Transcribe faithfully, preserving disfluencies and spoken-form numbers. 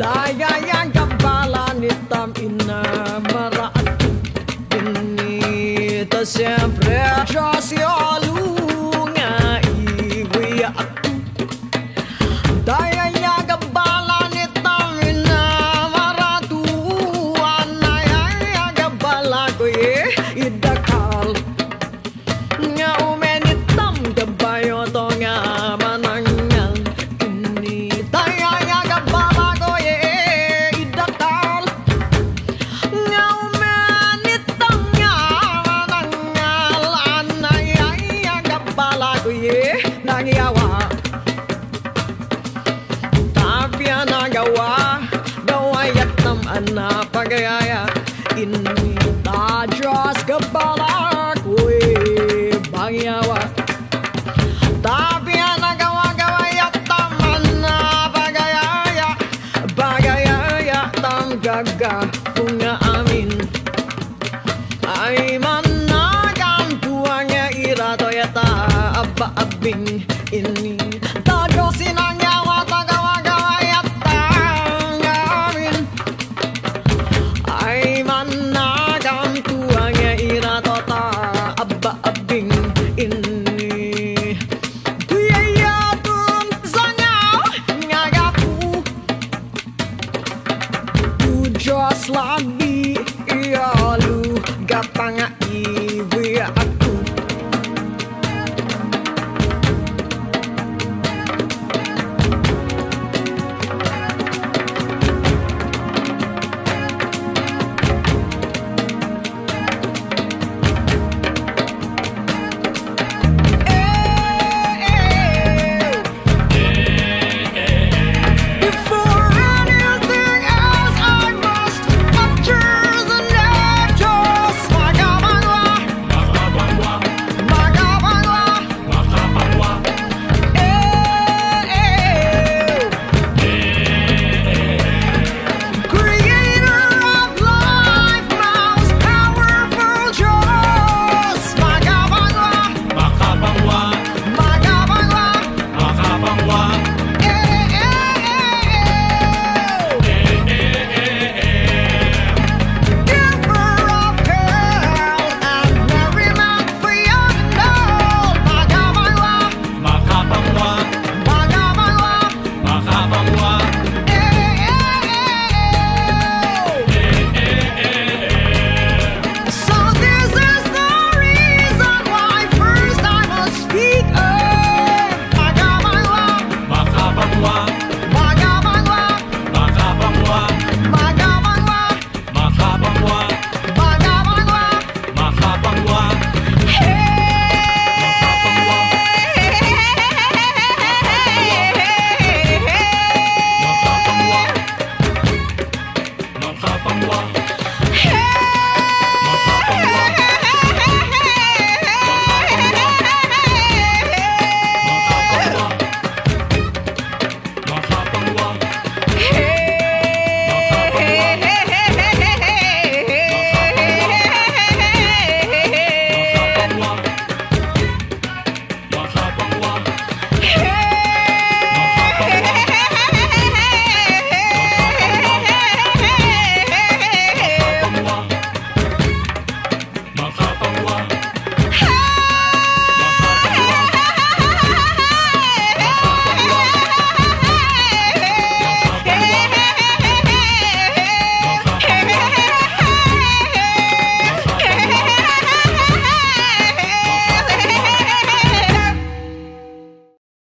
Daya yang kapalan hitam ina meraat ini tak siempre jasialu ngai aku. Daya yang kapalan hitam ina maratu anaya yang kapala ko ye idakal ngau menitam kabayo to nga manangal ini. Daya yang kapala ko ye idakal ngau menitam nga manangal anaya yang kapala ko ye nangiawa. Tapi anak gawa gawa yatam anak pagaya ini tajos kepala kue bangyawa. Tapi anak gawa gawa yatam anak pagaya bagaya yatam gagah bunga amin. Ay mana kampuangnya ira toyata abba abing ini tajosin nyawa tagawa gawa yatam amin. Ay mana kampuangnya ira tota abba abing ini. Biaya pun sanyaw ngagapu tujos labi iya lu gapanga